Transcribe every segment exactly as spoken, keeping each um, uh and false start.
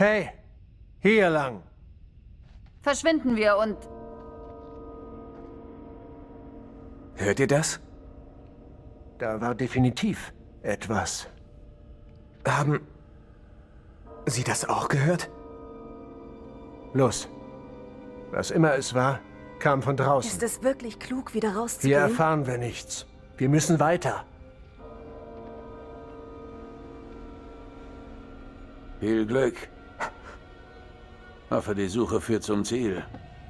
Hey, hier lang. Verschwinden wir und... Hört ihr das? Da war definitiv etwas. Haben Sie das auch gehört? Los. Was immer es war, kam von draußen. Ist es wirklich klug, wieder Hier rauszugehen? erfahren wir nichts. Wir müssen weiter. Viel Glück. Hoffe, die Suche führt zum Ziel.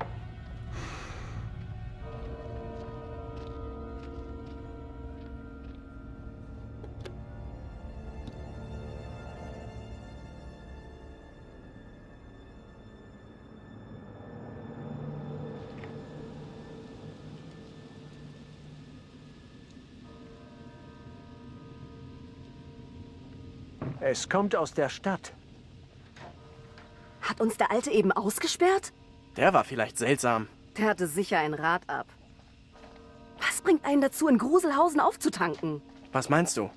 Es kommt aus der Stadt. Hat uns der Alte eben ausgesperrt? Der war vielleicht seltsam. Der hatte sicher ein Rad ab. Was bringt einen dazu, in Gruselhausen aufzutanken? Was meinst du?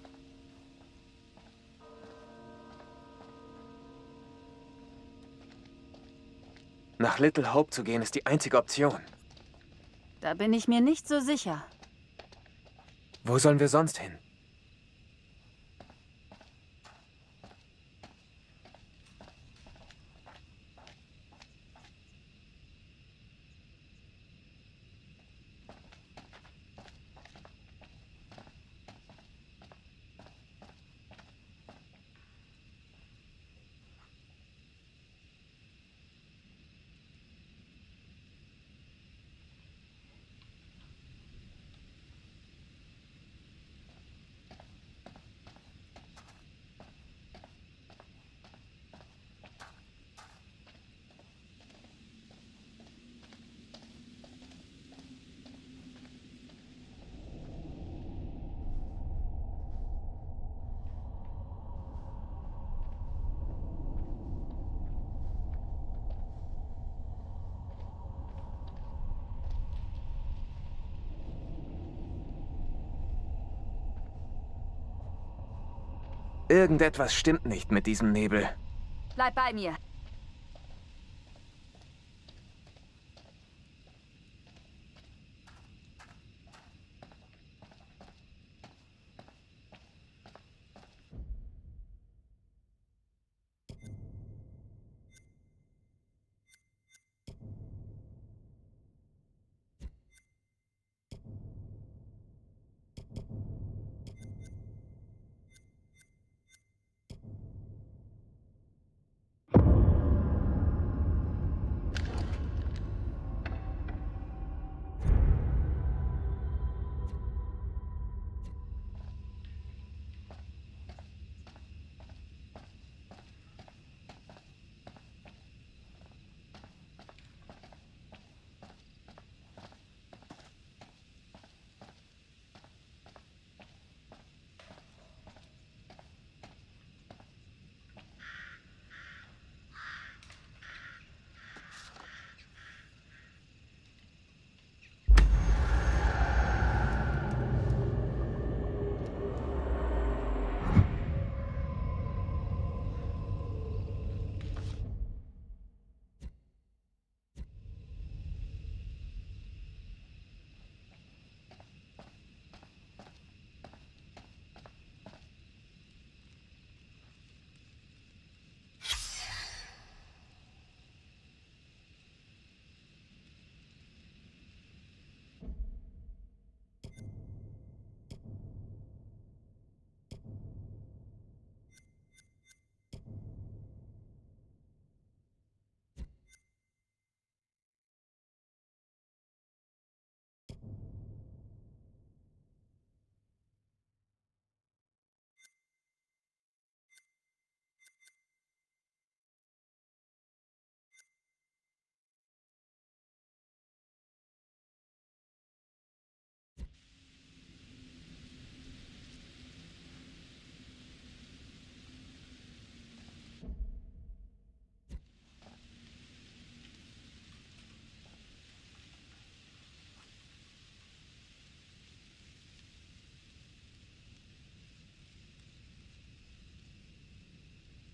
Nach Little Hope zu gehen ist die einzige Option. Da bin ich mir nicht so sicher. Wo sollen wir sonst hin? Irgendetwas stimmt nicht mit diesem Nebel. Bleib bei mir.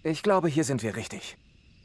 Ich glaube, hier sind wir richtig.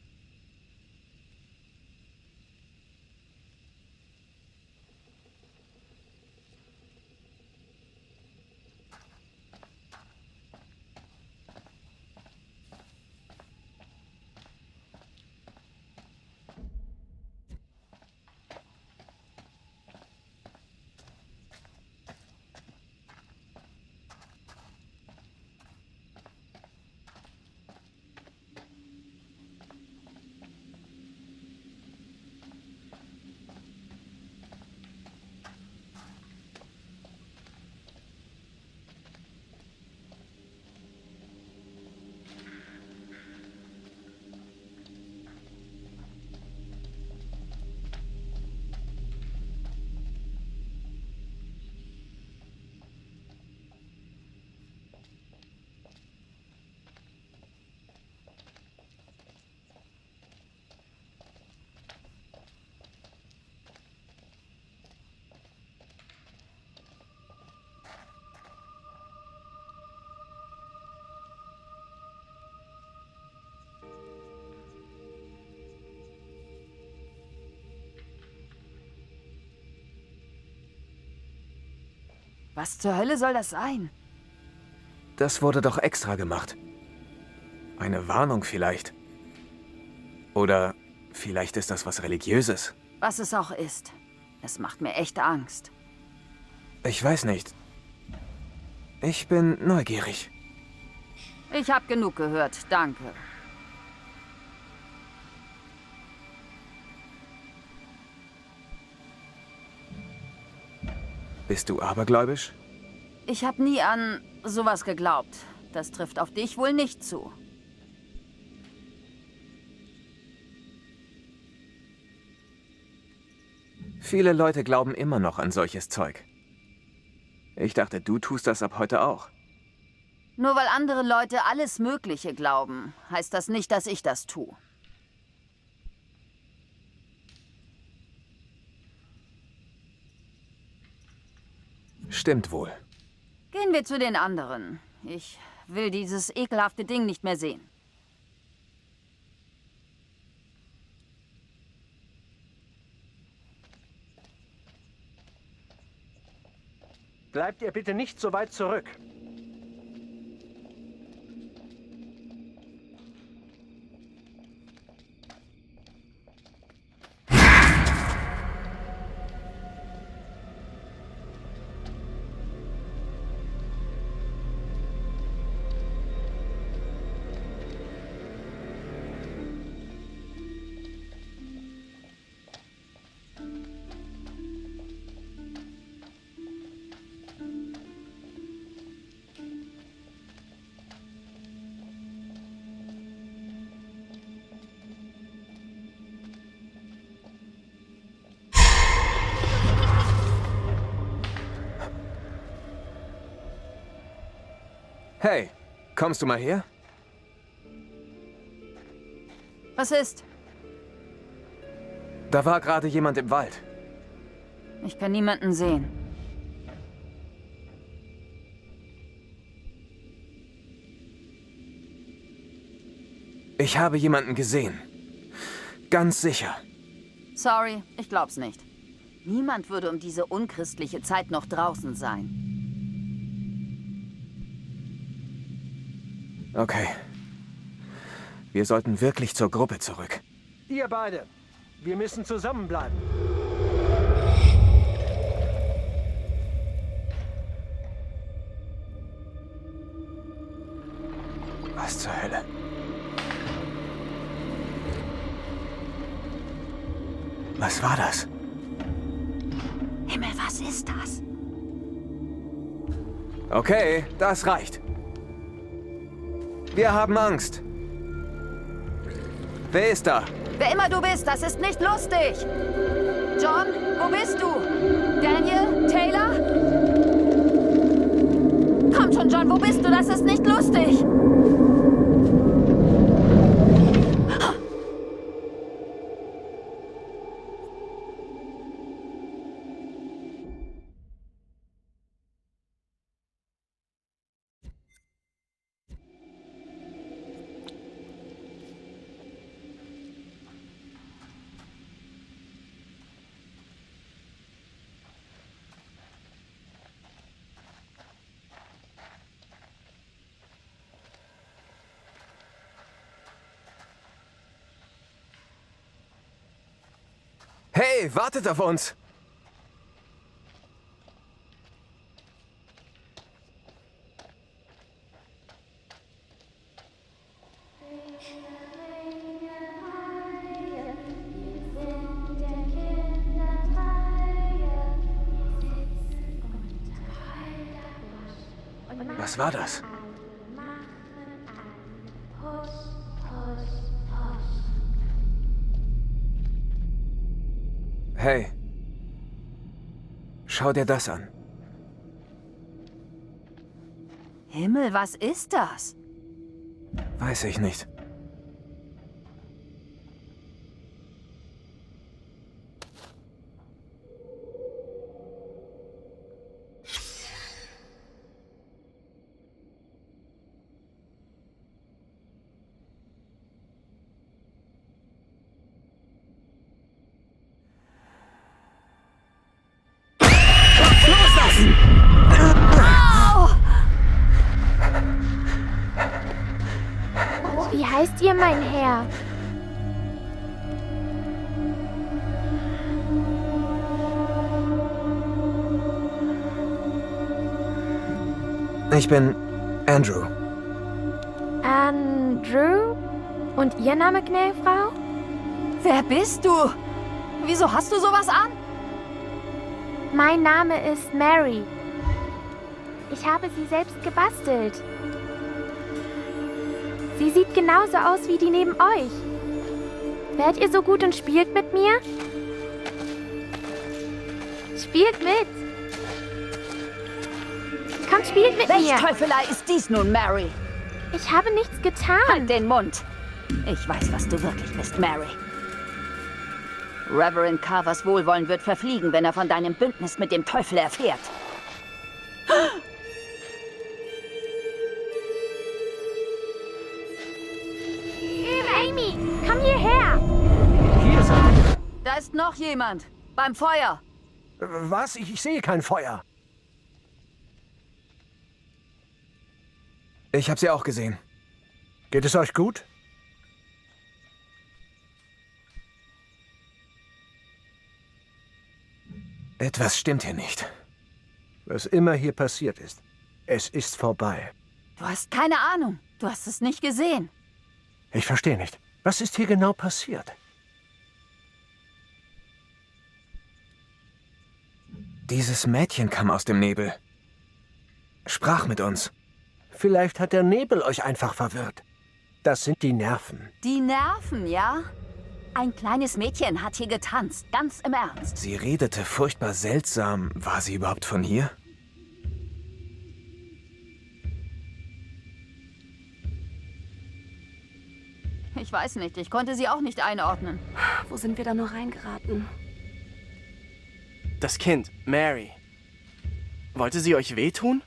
Was zur Hölle soll das sein? Das wurde doch extra gemacht. Eine Warnung vielleicht. Oder vielleicht ist das was Religiöses. Was es auch ist. Es macht mir echt Angst. Ich weiß nicht. Ich bin neugierig. Ich habe genug gehört, danke. Bist du abergläubisch? Ich habe nie an sowas geglaubt. Das trifft auf dich wohl nicht zu. Viele Leute glauben immer noch an solches Zeug. Ich dachte, du tust das ab heute auch. Nur weil andere Leute alles Mögliche glauben, heißt das nicht, dass ich das tue. Stimmt wohl. Gehen wir zu den anderen. Ich will dieses ekelhafte Ding nicht mehr sehen. Bleibt ihr bitte nicht so weit zurück. Hey, kommst du mal her? Was ist? Da war gerade jemand im Wald. Ich kann niemanden sehen. Ich habe jemanden gesehen. Ganz sicher. Sorry, ich glaub's nicht. Niemand würde um diese unchristliche Zeit noch draußen sein. Okay. Wir sollten wirklich zur Gruppe zurück. Ihr beide. Wir müssen zusammenbleiben. Was zur Hölle? Was war das? Himmel, was ist das? Okay, das reicht. Wir haben Angst. Wer ist da? Wer immer du bist, das ist nicht lustig. John, wo bist du? Daniel? Taylor? Komm schon, John, wo bist du? Das ist nicht lustig. Hey, wartet auf uns! Was war das? Hey. Schau dir das an. Himmel, was ist das? Weiß ich nicht. Wie heißt ihr, mein Herr? Ich bin Andrew. Andrew? Und Ihr Name, gnädige Frau? Wer bist du? Wieso hast du sowas an? Mein Name ist Mary. Ich habe sie selbst gebastelt. Sie sieht genauso aus wie die neben euch. Wärt ihr so gut und spielt mit mir? Spielt mit! Kommt, spielt mit Welch mir! Teufelei ist dies nun, Mary? Ich habe nichts getan. Halt den Mund. Ich weiß, was du wirklich bist, Mary. Reverend Carvers Wohlwollen wird verfliegen, wenn er von deinem Bündnis mit dem Teufel erfährt. Amy, komm hierher! Hier seid Da ist noch jemand. Beim Feuer. ihr. Was? Ich, ich sehe kein Feuer. Ich habe sie auch gesehen. Geht es euch gut? Etwas stimmt hier nicht. Was immer hier passiert ist, es ist vorbei. Du hast keine Ahnung. Du hast es nicht gesehen. Ich verstehe nicht. Was ist hier genau passiert? Dieses Mädchen kam aus dem Nebel. Sprach mit uns. Vielleicht hat der Nebel euch einfach verwirrt. Das sind die Nerven. Die Nerven, ja? Ein kleines Mädchen hat hier getanzt. Ganz im Ernst. Sie redete furchtbar seltsam. War sie überhaupt von hier? Ich weiß nicht. Ich konnte sie auch nicht einordnen. Wo sind wir da nur reingeraten? Das Kind, Mary. Wollte sie euch wehtun?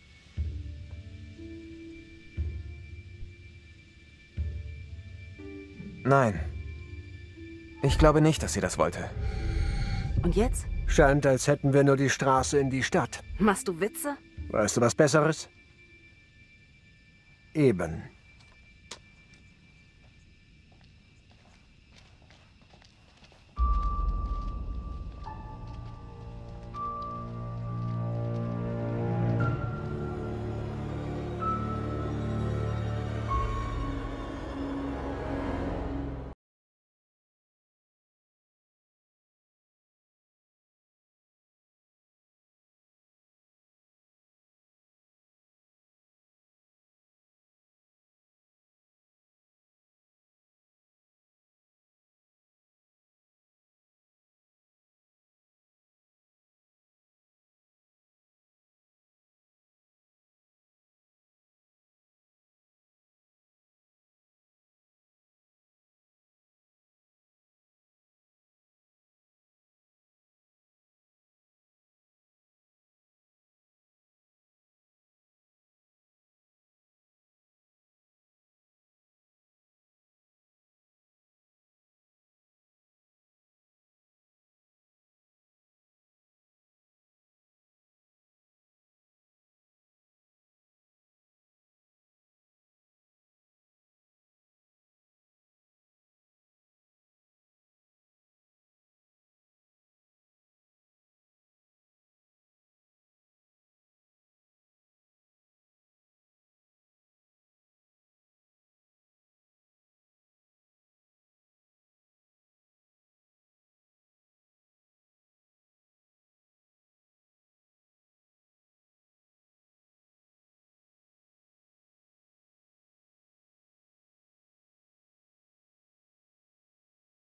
Nein. Ich glaube nicht, dass sie das wollte. Und jetzt? Scheint, als hätten wir nur die Straße in die Stadt. Machst du Witze? Weißt du was Besseres? Eben.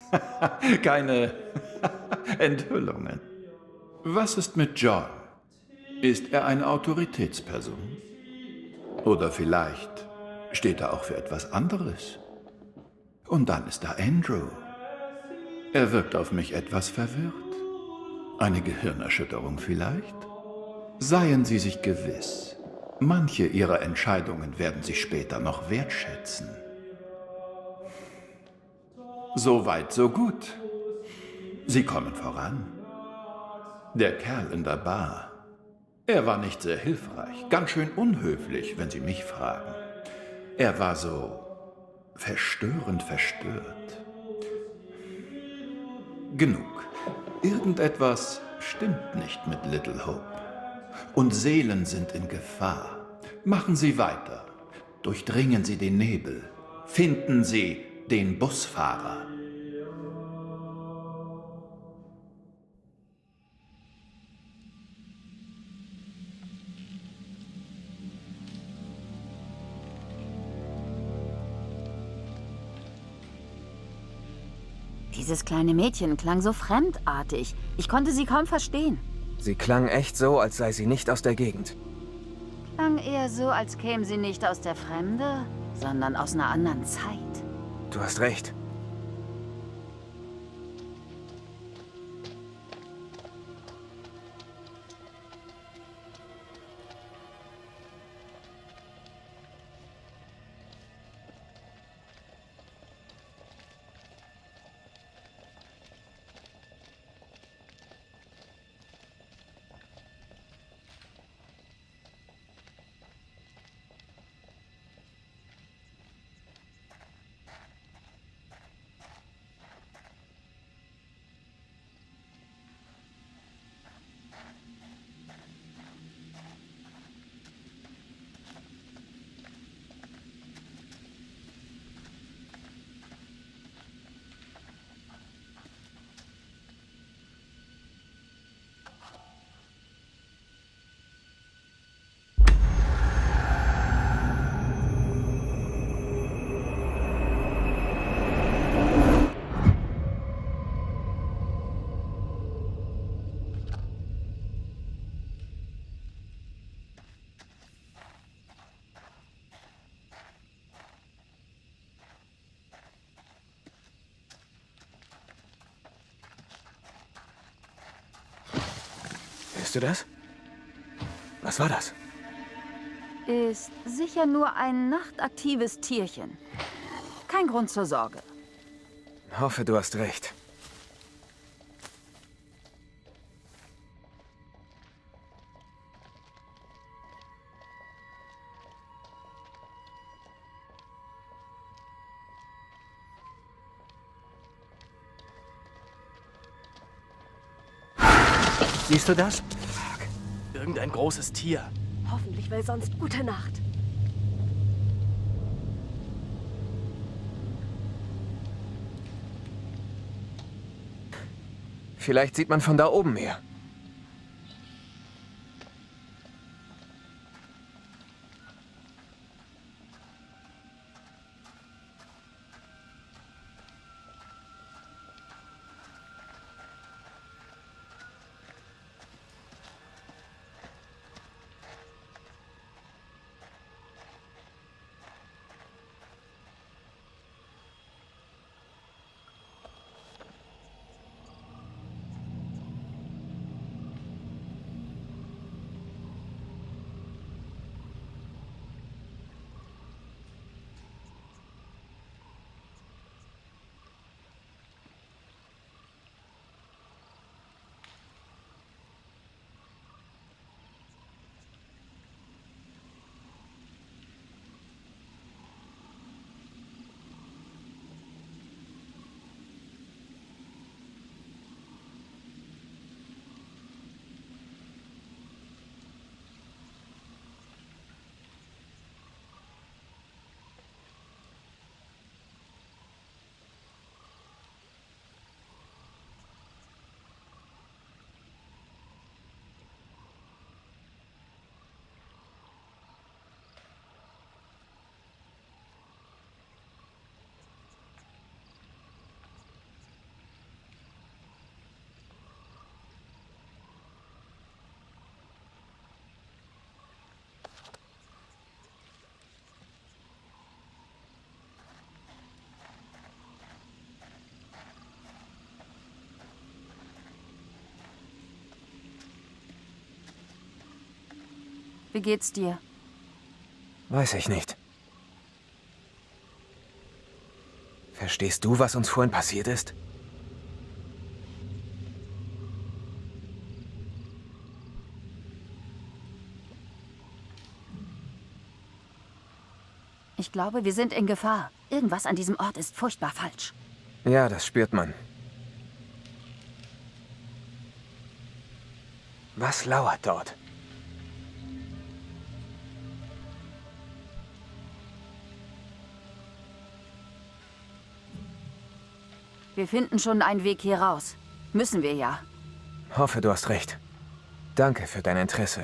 Keine Enthüllungen. Was ist mit John? Ist er eine Autoritätsperson? Oder vielleicht steht er auch für etwas anderes? Und dann ist da Andrew. Er wirkt auf mich etwas verwirrt. Eine Gehirnerschütterung vielleicht? Seien Sie sich gewiss, manche Ihrer Entscheidungen werden Sie später noch wertschätzen. So weit, so gut. Sie kommen voran. Der Kerl in der Bar, er war nicht sehr hilfreich, ganz schön unhöflich, wenn Sie mich fragen. Er war so verstörend verstört. Genug. Irgendetwas stimmt nicht mit Little Hope. Und Seelen sind in Gefahr. Machen Sie weiter. Durchdringen Sie den Nebel. Finden Sie den Busfahrer. Dieses kleine Mädchen klang so fremdartig. Ich konnte sie kaum verstehen. Sie klang echt so, als sei sie nicht aus der Gegend. Klang eher so, als käme sie nicht aus der Fremde, sondern aus einer anderen Zeit. Du hast recht. Hörst du das? Was war das? Ist sicher nur ein nachtaktives Tierchen. Kein Grund zur Sorge. Hoffe, du hast recht. Siehst du das? Irgendein großes Tier. Hoffentlich, weil sonst gute Nacht. Vielleicht sieht man von da oben her. Wie geht's dir? Weiß ich nicht. Verstehst du, was uns vorhin passiert ist? Ich glaube, wir sind in Gefahr. Irgendwas an diesem Ort ist furchtbar falsch. Ja, das spürt man. Was lauert dort? Wir finden schon einen Weg hier raus. Müssen wir ja. Hoffe, du hast recht. Danke für dein Interesse.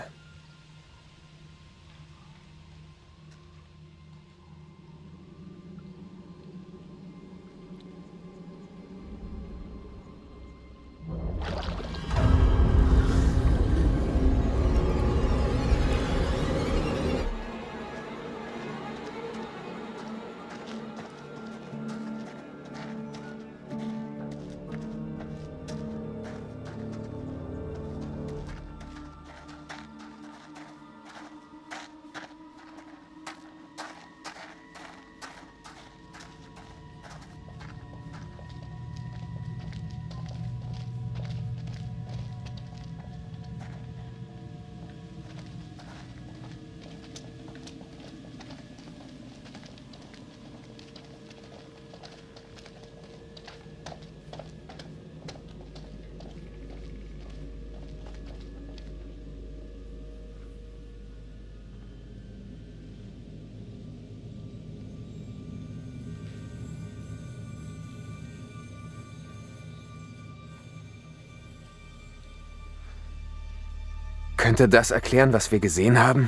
Könnte das erklären, was wir gesehen haben?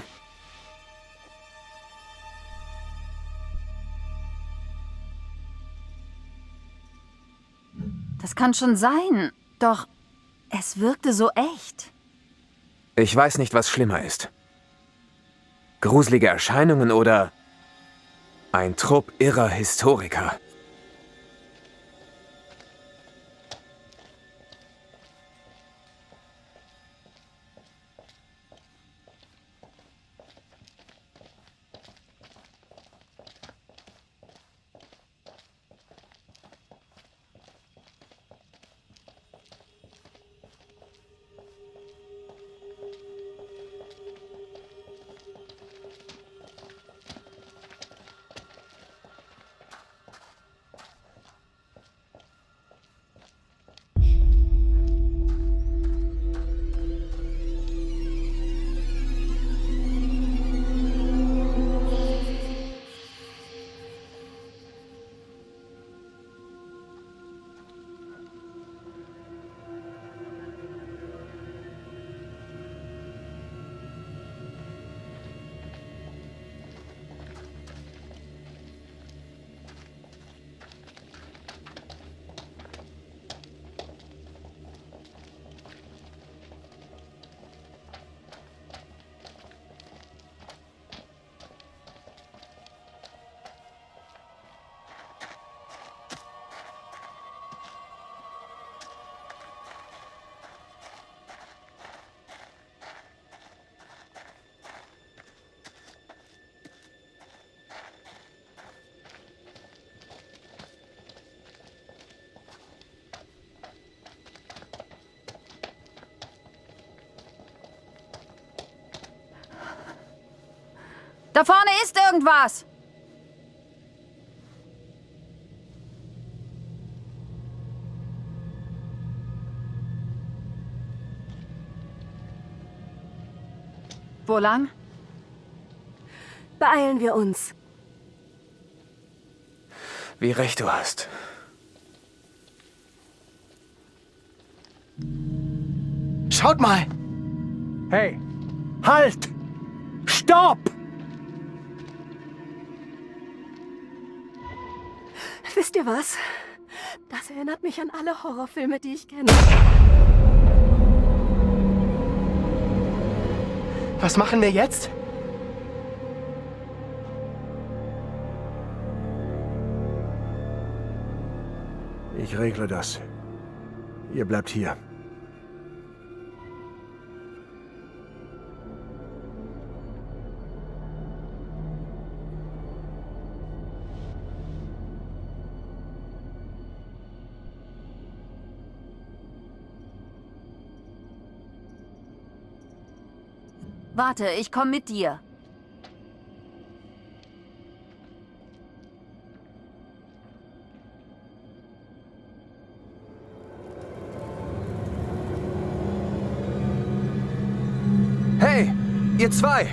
Das kann schon sein. Doch es wirkte so echt. Ich weiß nicht, was schlimmer ist. Gruselige Erscheinungen oder ein Trupp irrer Historiker. Da vorne ist irgendwas! Wo lang? Beeilen wir uns. Wie recht du hast. Schaut mal! Hey! Halt! Stopp! Wisst ihr was? Das erinnert mich an alle Horrorfilme, die ich kenne. Was machen wir jetzt? Ich regle das. Ihr bleibt hier. Warte, ich komme mit dir. Hey, ihr zwei!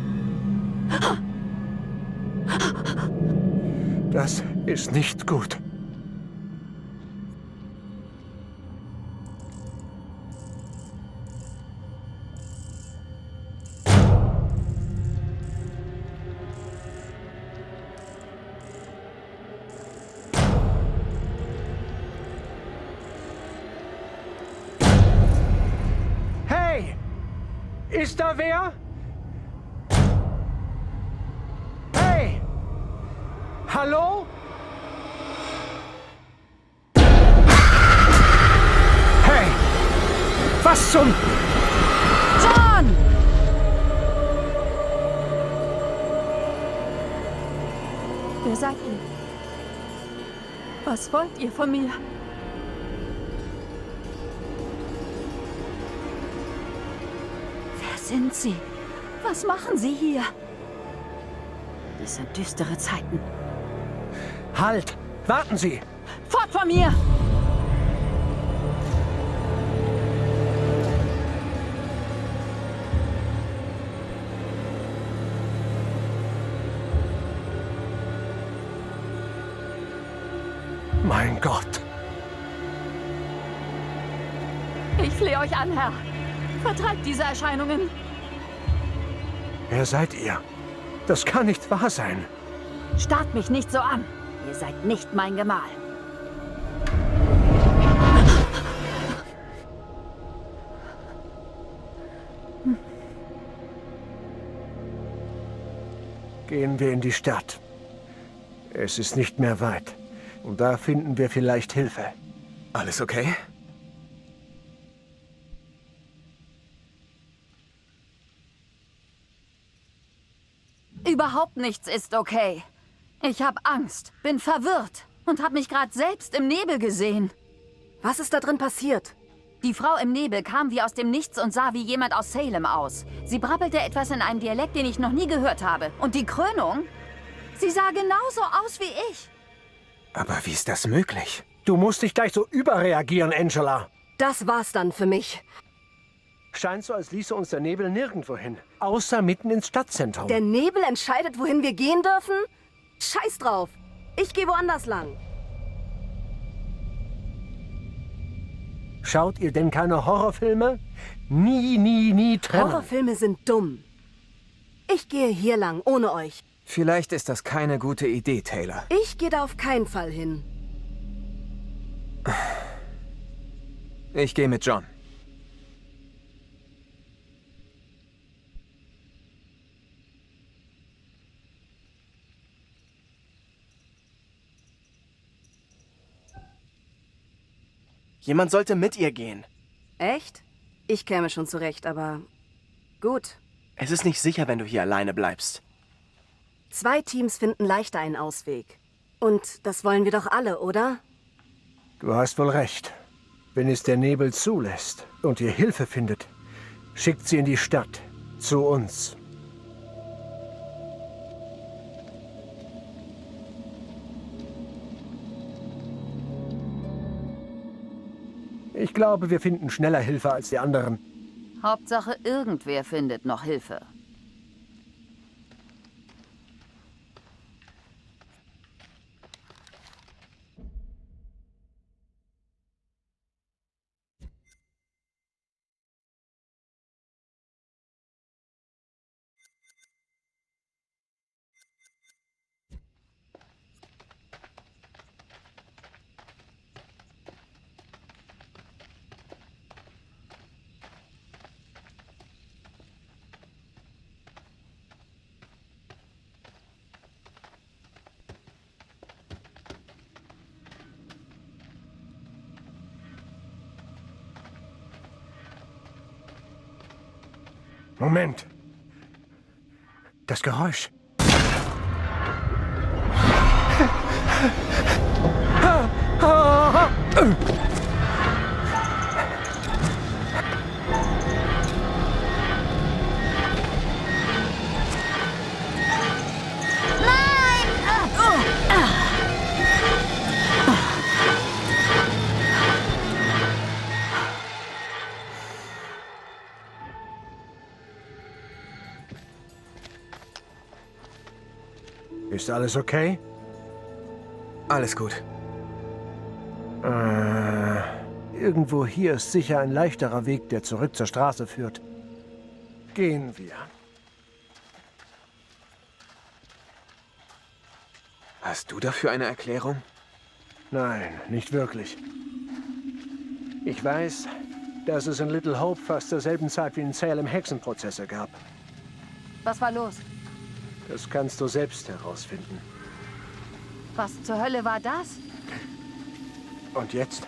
Das ist nicht gut. Hey! Ist da wer? Hey! Hallo? Hey! Was zum... John! Wer seid ihr? Was wollt ihr von mir? Wer sind Sie? Was machen Sie hier? Das sind düstere Zeiten. Halt! Warten Sie! Fort von mir! Mein Gott! Ich flehe euch an, Herr. Vertreibt diese Erscheinungen. Wer seid ihr? Das kann nicht wahr sein. Starrt mich nicht so an. Ihr seid nicht mein Gemahl. Gehen wir in die Stadt. Es ist nicht mehr weit. Und da finden wir vielleicht Hilfe. Alles okay? Überhaupt nichts ist okay. Ich habe Angst, bin verwirrt und habe mich gerade selbst im Nebel gesehen. Was ist da drin passiert? Die Frau im Nebel kam wie aus dem Nichts und sah wie jemand aus Salem aus. Sie brabbelte etwas in einem Dialekt, den ich noch nie gehört habe. Und die Krönung? Sie sah genauso aus wie ich. Aber wie ist das möglich? Du musst nicht gleich so überreagieren, Angela. Das war's dann für mich. Scheint so, als ließe uns der Nebel nirgendwo hin. Außer mitten ins Stadtzentrum. Der Nebel entscheidet, wohin wir gehen dürfen? Scheiß drauf. Ich gehe woanders lang. Schaut ihr denn keine Horrorfilme? Nie, nie, nie trennen. Horrorfilme sind dumm. Ich gehe hier lang, ohne euch. Vielleicht ist das keine gute Idee, Taylor. Ich gehe da auf keinen Fall hin. Ich gehe mit John. Jemand sollte mit ihr gehen. Echt? Ich käme schon zurecht, aber gut. Es ist nicht sicher, wenn du hier alleine bleibst. Zwei Teams finden leichter einen Ausweg. Und das wollen wir doch alle, oder? Du hast wohl recht. Wenn es der Nebel zulässt und ihr Hilfe findet, schickt sie in die Stadt, zu uns. Ich glaube, wir finden schneller Hilfe als die anderen. Hauptsache, irgendwer findet noch Hilfe. Moment. Das Geräusch. Ist alles okay? Alles gut. Äh, irgendwo hier ist sicher ein leichterer Weg, der zurück zur Straße führt. Gehen wir. Hast du dafür eine Erklärung? Nein, nicht wirklich. Ich weiß, dass es in Little Hope fast zur selben Zeit wie in Salem Hexenprozesse gab. Was war los? Das kannst du selbst herausfinden. Was zur Hölle war das? Und jetzt?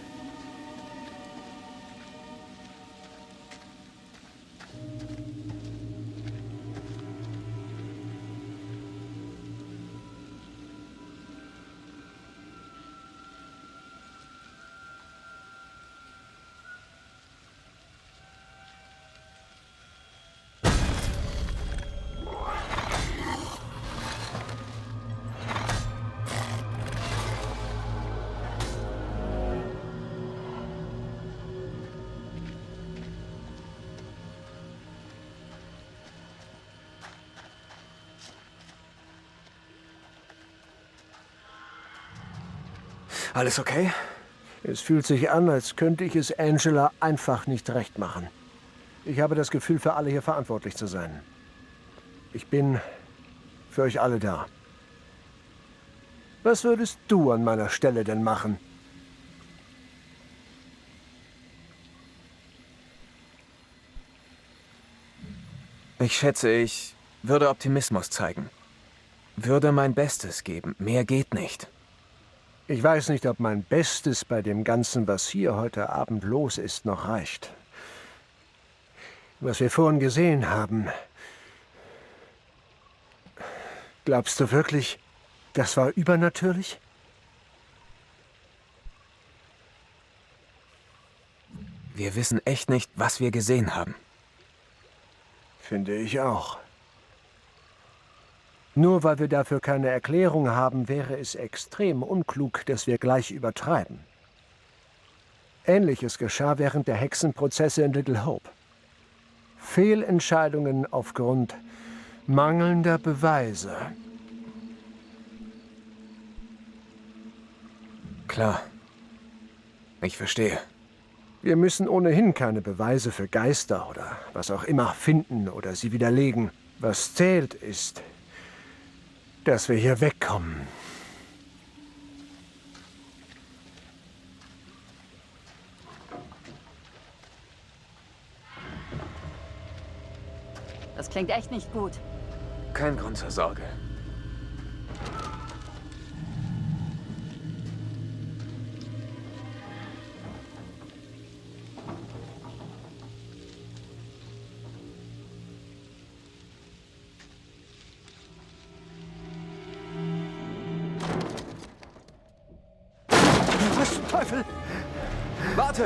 Alles okay? Es fühlt sich an, als könnte ich es Angela einfach nicht recht machen. Ich habe das Gefühl, für alle hier verantwortlich zu sein. Ich bin für euch alle da. Was würdest du an meiner Stelle denn machen? Ich schätze, ich würde Optimismus zeigen. Würde mein Bestes geben. Mehr geht nicht. Ich weiß nicht, ob mein Bestes bei dem Ganzen, was hier heute Abend los ist, noch reicht. Was wir vorhin gesehen haben. Glaubst du wirklich, das war übernatürlich? Wir wissen echt nicht, was wir gesehen haben. Finde ich auch. Nur weil wir dafür keine Erklärung haben, wäre es extrem unklug, dass wir gleich übertreiben. Ähnliches geschah während der Hexenprozesse in Little Hope. Fehlentscheidungen aufgrund mangelnder Beweise. Klar. Ich verstehe. Wir müssen ohnehin keine Beweise für Geister oder was auch immer finden oder sie widerlegen. Was zählt ist, dass wir hier wegkommen. Das klingt echt nicht gut. Kein Grund zur Sorge. Was zum Teufel? Warte!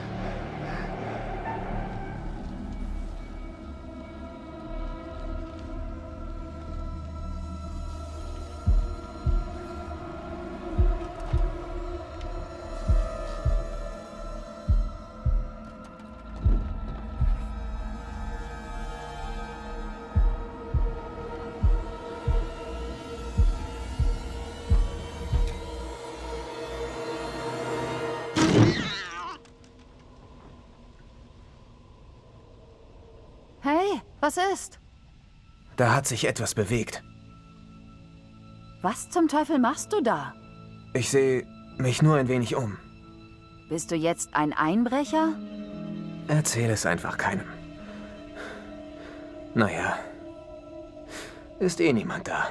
Hey, was ist? Da hat sich etwas bewegt. Was zum Teufel machst du da? Ich sehe mich nur ein wenig um. Bist du jetzt ein Einbrecher? Erzähl es einfach keinem. Naja, ist eh niemand da.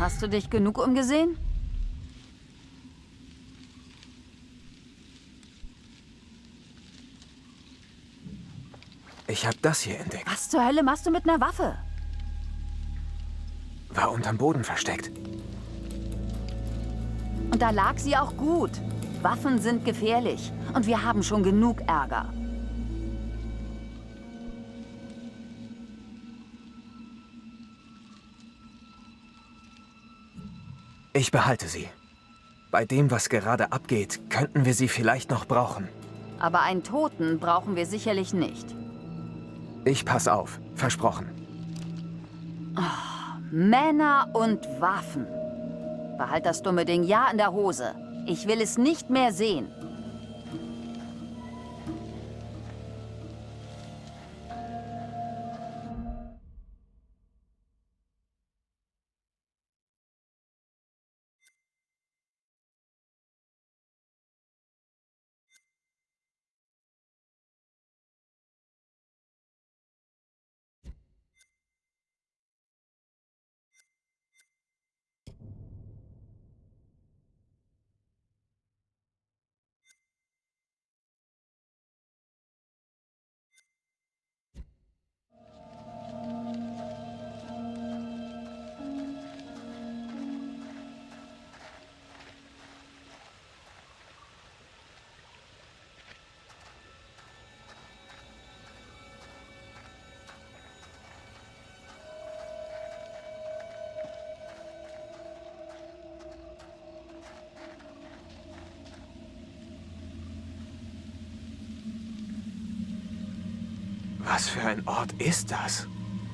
Hast du dich genug umgesehen? Ich habe das hier entdeckt. Was zur Hölle machst du mit einer Waffe? War unterm Boden versteckt. Und da lag sie auch gut. Waffen sind gefährlich. Und wir haben schon genug Ärger. Ich behalte sie. Bei dem, was gerade abgeht, könnten wir sie vielleicht noch brauchen. Aber einen Toten brauchen wir sicherlich nicht. Ich pass auf. Versprochen. Oh, Männer und Waffen. Behalt das dumme Ding ja in der Hose. Ich will es nicht mehr sehen. Was für ein Ort ist das?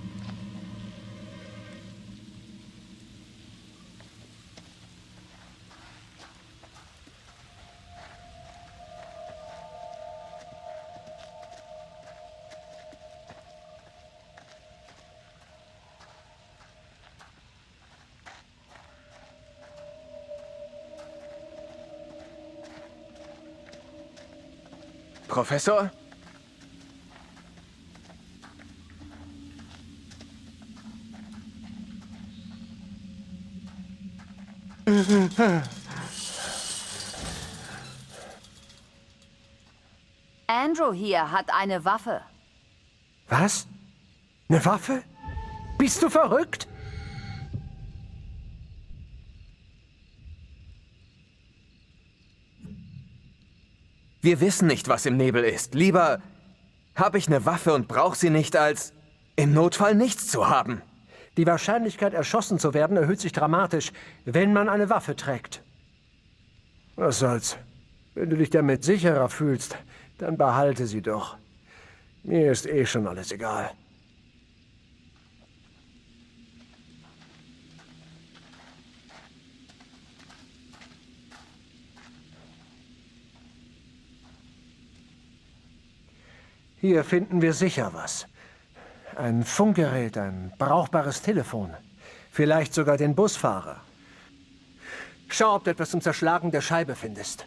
Professor? Andrew hier hat eine Waffe. Was? Eine Waffe? Bist du verrückt? Wir wissen nicht, was im Nebel ist. Lieber habe ich eine Waffe und brauche sie nicht, als im Notfall nichts zu haben. Die Wahrscheinlichkeit, erschossen zu werden, erhöht sich dramatisch, wenn man eine Waffe trägt. Was soll's? Wenn du dich damit sicherer fühlst, dann behalte sie doch. Mir ist eh schon alles egal. Hier finden wir sicher was. Ein Funkgerät, ein brauchbares Telefon. Vielleicht sogar den Busfahrer. Schau, ob du etwas zum Zerschlagen der Scheibe findest.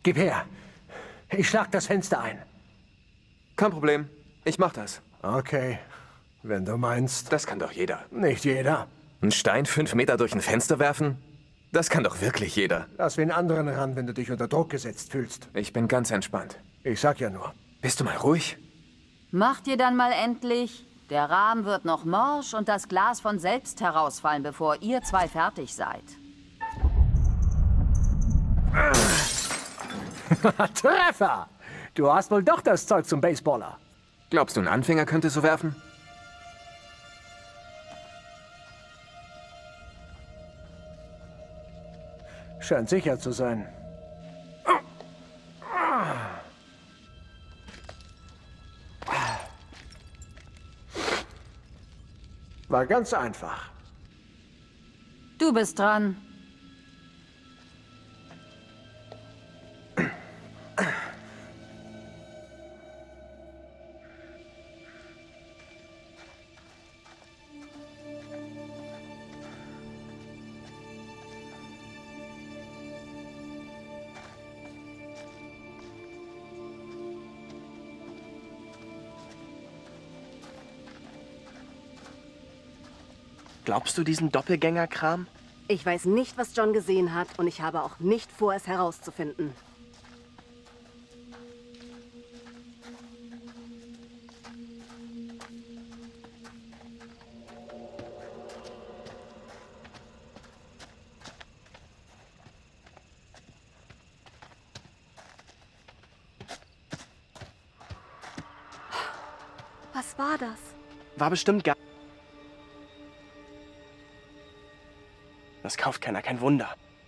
Gib her. Ich schlag das Fenster ein. Kein Problem. Ich mach das. Okay, wenn du meinst. Das kann doch jeder. Nicht jeder. Einen Stein fünf Meter durch ein Fenster werfen? Das kann doch wirklich jeder. Lass wen anderen ran, wenn du dich unter Druck gesetzt fühlst. Ich bin ganz entspannt. Ich sag ja nur. Bist du mal ruhig? Macht ihr dann mal endlich? Der Rahmen wird noch morsch und das Glas von selbst herausfallen, bevor ihr zwei fertig seid. Treffer! Du hast wohl doch das Zeug zum Baseballer. Glaubst du, ein Anfänger könnte so werfen? Scheint sicher zu sein. War ganz einfach. Du bist dran. Glaubst du diesen Doppelgängerkram? Ich weiß nicht, was John gesehen hat und ich habe auch nicht vor, es herauszufinden. Was war das? War bestimmt gar... Das kauft keiner, kein Wunder.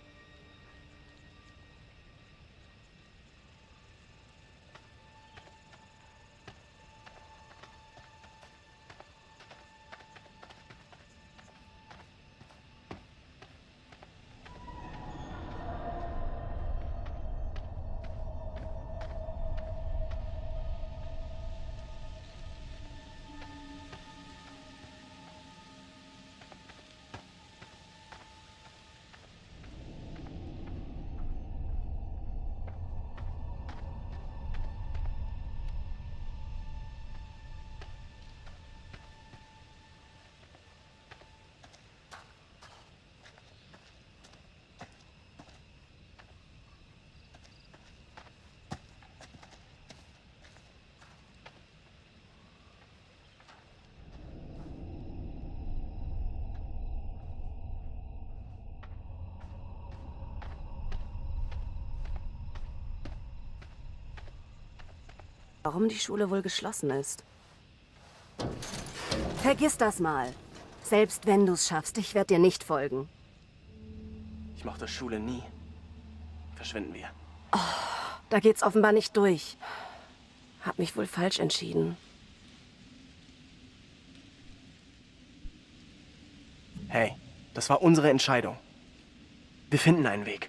Warum die Schule wohl geschlossen ist. Vergiss das mal. Selbst wenn du es schaffst, ich werde dir nicht folgen. Ich mochte Schule nie. Verschwinden wir. Oh, da geht's offenbar nicht durch. Hab mich wohl falsch entschieden. Hey, das war unsere Entscheidung. Wir finden einen Weg.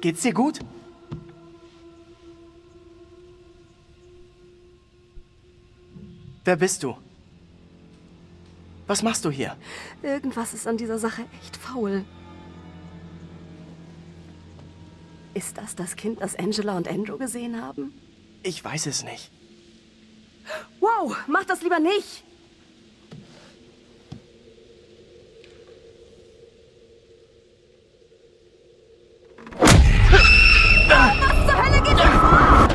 Geht's dir gut? Wer bist du? Was machst du hier? Irgendwas ist an dieser Sache echt faul. Ist das das Kind, das Angela und Andrew gesehen haben? Ich weiß es nicht. Wow, mach das lieber nicht! Was zur Hölle geht da vor?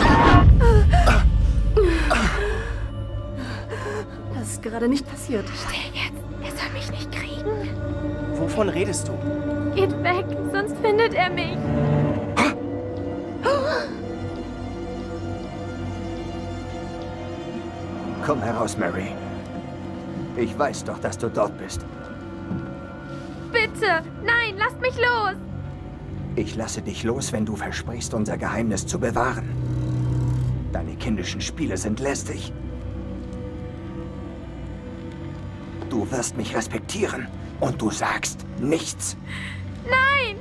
Das ist gerade nicht passiert. Still jetzt. Er soll mich nicht kriegen. Wovon redest du? Geht weg, sonst findet er mich. Komm heraus, Mary. Ich weiß doch, dass du dort bist. Bitte, nein, lasst mich los. Ich lasse dich los, wenn du versprichst, unser Geheimnis zu bewahren. Deine kindischen Spiele sind lästig. Du wirst mich respektieren und du sagst nichts. Nein!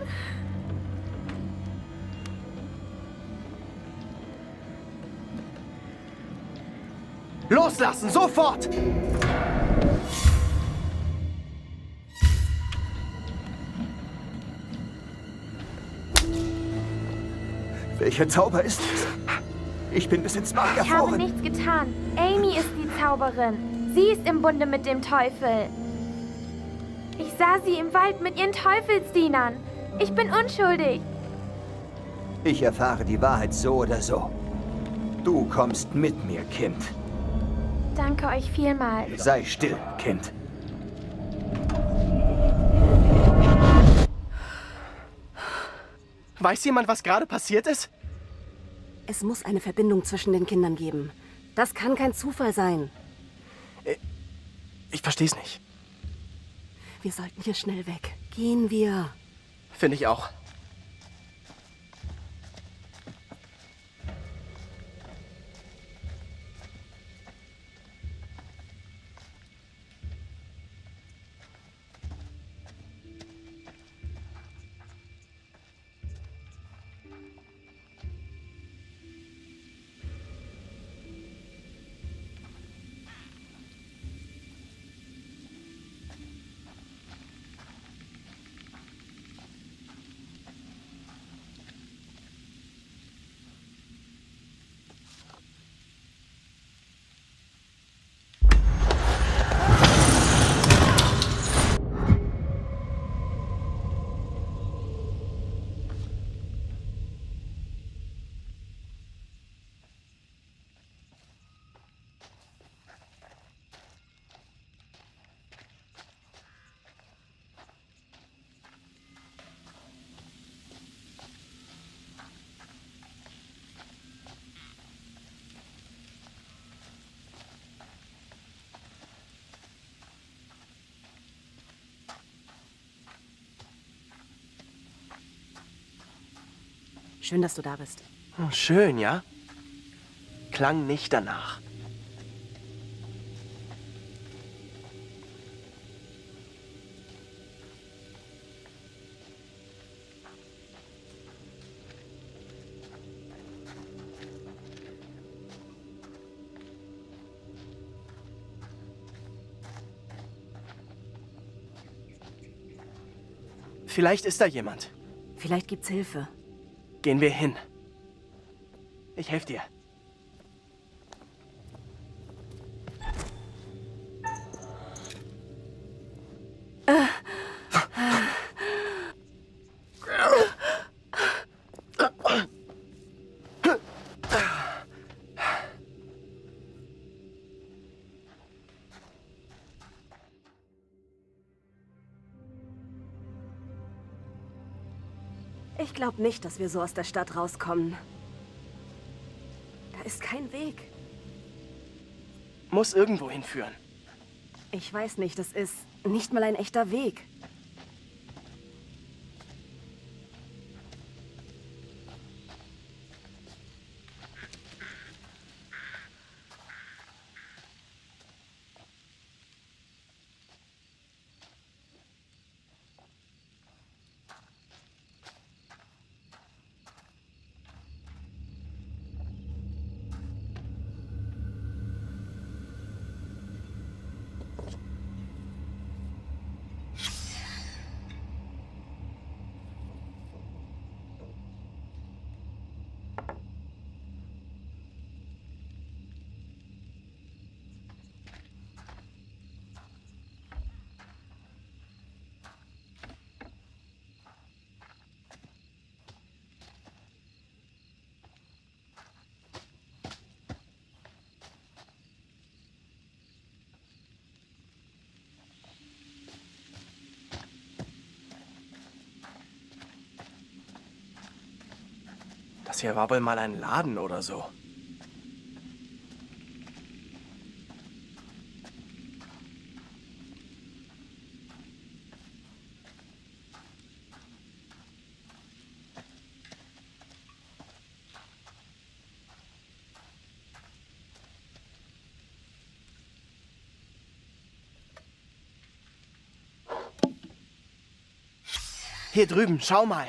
Loslassen, sofort! Welcher Zauber ist es? Ich bin bis ins Mark Ich habe erfroren. nichts getan. Amy ist die Zauberin. Sie ist im Bunde mit dem Teufel. Ich sah sie im Wald mit ihren Teufelsdienern. Ich bin unschuldig. Ich erfahre die Wahrheit so oder so. Du kommst mit mir, Kind. Danke euch vielmals. Sei still, Kind. Weiß jemand, was gerade passiert ist? Es muss eine Verbindung zwischen den Kindern geben. Das kann kein Zufall sein. Ich versteh's nicht. Wir sollten hier schnell weg. Gehen wir. Finde ich auch. Schön, dass du da bist. Hm, schön, ja? Klang nicht danach. Vielleicht ist da jemand. Vielleicht gibt's Hilfe. Gehen wir hin. Ich helfe dir. Ich glaube nicht, dass wir so aus der Stadt rauskommen. Da ist kein Weg. Muss irgendwo hinführen. Ich weiß nicht, das ist nicht mal ein echter Weg. Das hier war wohl mal ein Laden oder so. Hier drüben, schau mal.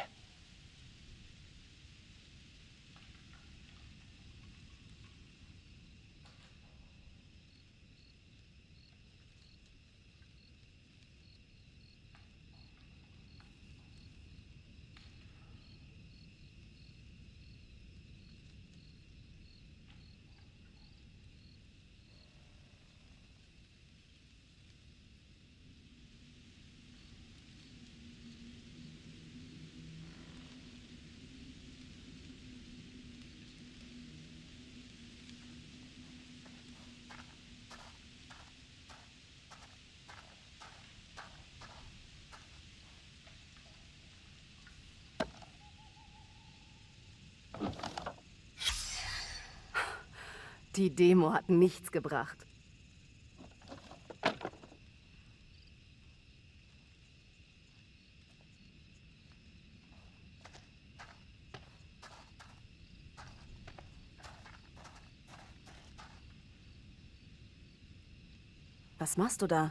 Die Demo hat nichts gebracht. Was machst du da?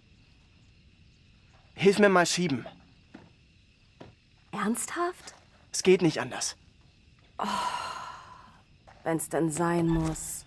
Hilf mir mal schieben. Ernsthaft? Es geht nicht anders. Oh, wenn's denn sein muss.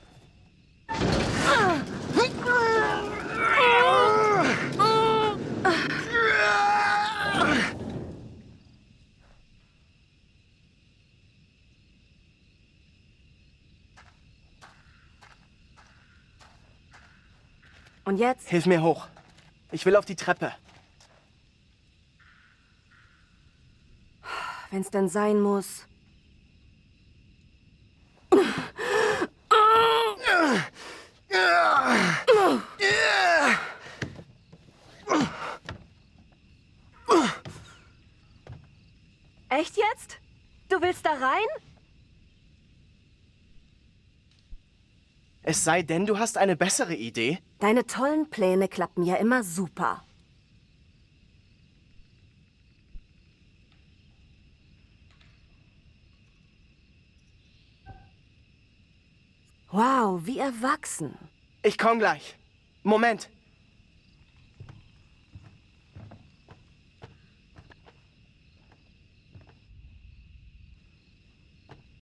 Und jetzt? Hilf mir hoch. Ich will auf die Treppe. Wenn's denn sein muss. Echt jetzt? Du willst da rein? Es sei denn, du hast eine bessere Idee. Deine tollen Pläne klappen ja immer super. Wow, wie erwachsen. Ich komm gleich. Moment.